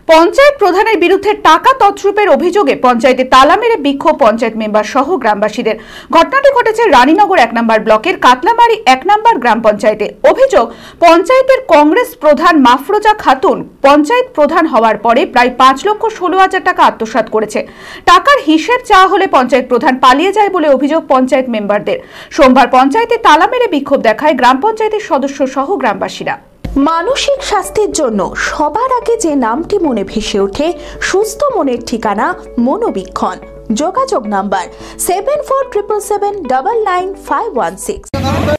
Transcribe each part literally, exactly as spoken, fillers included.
পঞ্চায়েত প্রধানের বিরুদ্ধে টাকা তছরূপের অভিযোগে পঞ্চায়েতে তালা মেরে বিক্ষোভ পঞ্চায়েত মেম্বার সহ গ্রামবাসীদের। ঘটনাটি ঘটেছে রানীনগর এক নম্বর ব্লকের কাতলামারি এক নম্বর গ্রাম পঞ্চায়েতে। অভিযোগ, পঞ্চায়েতের কংগ্রেস প্রধান মাফরোজা খাতুন পঞ্চায়েত প্রধান হওয়ার পরে প্রায় পাঁচ লক্ষ ষোলো হাজার টাকা আত্মসাৎ করেছে। টাকার হিসেব চাওয়া হলে পঞ্চায়েত প্রধান পালিয়ে যায় বলে অভিযোগ পঞ্চায়েত মেম্বারদের। সোমবার পঞ্চায়েতে তালা মেরে বিক্ষোভ দেখায় গ্রাম পঞ্চায়েতের সদস্য সহ গ্রামবাসীরা। মানসিক স্বাস্থ্যের জন্য সবার আগে যে নামটি মনে ভেসে ওঠে, সুস্থ মনের ঠিকানা মনোবীক্ষণ। যোগাযোগ number seven four triple seven double nine five one six.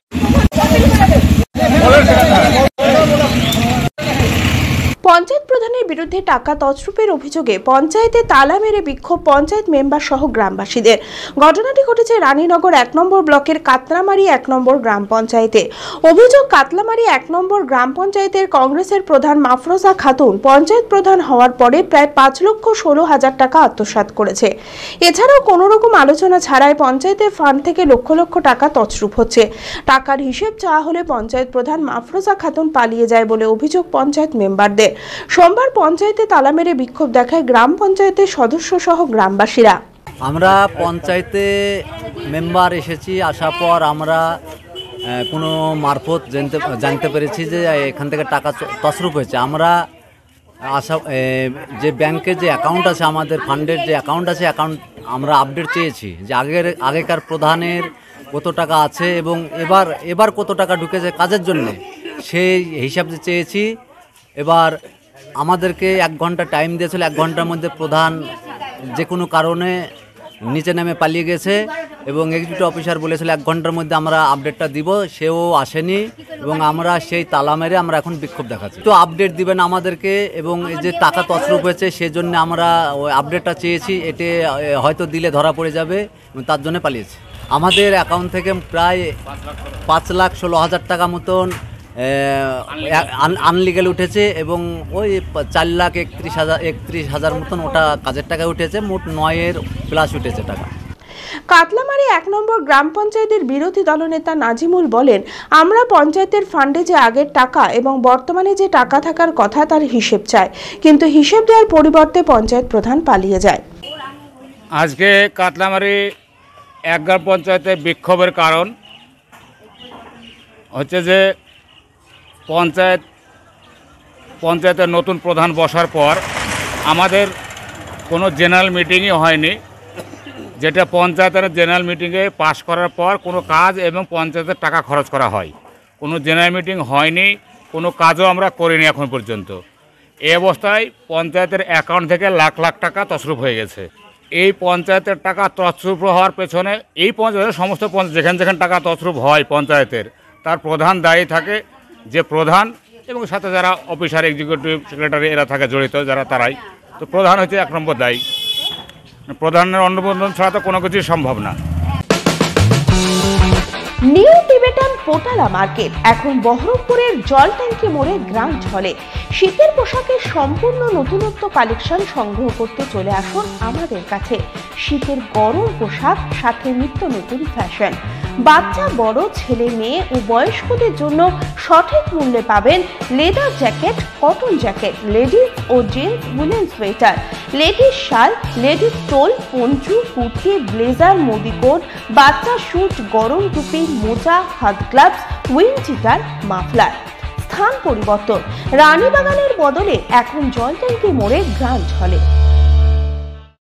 Panchayat প্রধানের বিরুদ্ধে টাকা তছরূপের অভিযোগে পঞ্চায়েতে তালা মেরে বিক্ষোভ পঞ্চায়েত মেম্বার সহ গ্রামবাসীদের। ঘটনাটি ঘটেছে রানীনগর এক নম্বর ব্লকের কাতলামারি এক নম্বর গ্রাম পঞ্চায়েতে। অভিযোগ, কাতলামারি এক নম্বর গ্রাম পঞ্চায়েতের কংগ্রেসের প্রধান মাফরোজা খাতুন পঞ্চায়েত প্রধান হওয়ার পরে প্রায় পাঁচ লক্ষ ষোলো হাজার টাকা আত্মসাৎ করেছে। এছাড়াও কোনো রকম আলোচনা ছাড়াই পঞ্চায়েতের ফান্ড থেকে লক্ষ লক্ষ টাকা তছরূপ হচ্ছে। টাকার হিসেব চাওয়া হলে পঞ্চায়েত প্রধান মাফরোজা খাতুন পালিয়ে যায় বলে অভিযোগ পঞ্চায়েত মেম্বারদের। সোমবার পঞ্চায়েতে তালা মেরে বিক্ষোভ দেখায় গ্রাম পঞ্চায়েতের সদস্য সহ গ্রামবাসীরা। আমরা পঞ্চায়েতে মেম্বার এসেছি, আসার পর আমরা কোনো মারফত জানতে জানতে পেরেছি যে এখান থেকে টাকা তছরূপ হয়েছে। আমরা আশা যে ব্যাংকে যে অ্যাকাউন্ট আছে, আমাদের ফান্ডের যে অ্যাকাউন্ট আছে, অ্যাকাউন্ট আমরা আপডেট চেয়েছি যে আগের আগেকার প্রধানের কত টাকা আছে এবং এবার এবার কত টাকা ঢুকেছে কাজের জন্যে, সেই হিসাব চেয়েছি। এবার আমাদেরকে এক ঘন্টা টাইম দিয়েছিল, এক ঘন্টার মধ্যে প্রধান যে কোনো কারণে নিচে নেমে পালিয়ে গেছে এবং এক্সিকিউটিভ অফিসার বলেছিল এক ঘন্টার মধ্যে আমরা আপডেটটা দিব, সেও আসেনি এবং আমরা সেই তালা মেরে আমরা এখন বিক্ষোভ দেখাচ্ছি। তো আপডেট দিবেন আমাদেরকে এবং এই যে টাকা তছরূপ হয়েছে সেজন্য আমরা ওই আপডেটটা চেয়েছি, এতে হয়তো দিলে ধরা পড়ে যাবে এবং তার জন্য পালিয়েছে। আমাদের অ্যাকাউন্ট থেকে প্রায় পাঁচ লাখ ষোলো হাজার টাকা মতন আনলিগাল উঠেছে এবং ওই চার লাখ একত্রিশ হাজার একত্রিশ হাজার মতন ওটা কাজের টাকা উঠেছে, মোট নয়ের প্লাস উঠেছে টাকা। কাতলামারি এক নম্বর গ্রাম পঞ্চায়েতের বিরোধী দলনেতা নাজিমুল বলেন, আমরা পঞ্চায়েতের ফান্ডে যে আগের টাকা এবং বর্তমানে যে টাকা থাকার কথা তার হিসেব চাই, কিন্তু হিসেব দেওয়ার পরিবর্তে পঞ্চায়েত প্রধান পালিয়ে যায়। আজকে কাতলামারি এক গ্রাম পঞ্চায়েতে বিক্ষোভের কারণ হচ্ছে যে পঞ্চায়েত পঞ্চায়েতের নতুন প্রধান বসার পর আমাদের কোনো জেনারেল মিটিংই হয়নি, যেটা পঞ্চায়েতের জেনারেল মিটিংয়ে পাশ করার পর কোনো কাজ এবং পঞ্চায়েতের টাকা খরচ করা হয়। কোনো জেনারেল মিটিং হয়নি, কোনো কাজও আমরা করিনি এখন পর্যন্ত। এই অবস্থায় পঞ্চায়েতের অ্যাকাউন্ট থেকে লাখ লাখ টাকা তছরূপ হয়ে গেছে। এই পঞ্চায়েতের টাকা তছরূপ হওয়ার পেছনে এই পঞ্চায়েতের সমস্ত যেখানে যেখানে টাকা তছরূপ হয় পঞ্চায়েতের, তার প্রধান দায়ী থাকে যে প্রধান এবং সাথে যারা অফিসার, এক্সিকিউটিভ সেক্রেটারি এরা থাকে জড়িত যারা, তারাই তো প্রধান হচ্ছে এক নম্বর দায়ী। প্রধানের অনুমোদন ছাড়া তো কোনো কিছুই সম্ভব না। নিউ টিবেটান পোটালা মার্কেট এখন বহরমপুরের জল ট্যাঙ্কি মোড়ে গ্রাউন্ড হলে। শীতের পোশাকের সম্পূর্ণ নতুনত্ব কালেকশন সংগ্রহ করতে চলে আসুন আমাদের কাছে। শীতের গরম পোশাক সাথে নিত্য নতুন ফ্যাশন। বাচ্চা, বড়, ছেলে, মেয়ে ও বয়স্কদের জন্য সঠিক মূল্যে পাবেন leather jacket, cotton jacket, ladies ও gents woollen sweater, ladies shawl, ladies টোল, পঞ্চু, কুর্তি, ব্লেজার, মোদিকোট, বাচ্চা স্যুট, গরম টুপি, মোজা, হাত গ্লাভস, উইন্ড চিটার, মাফলার। স্থান পরিবর্তন, রানীবাগানের বদলে এখন জল ট্যাঙ্কি মোড়ে গ্রাউন্ড হলে।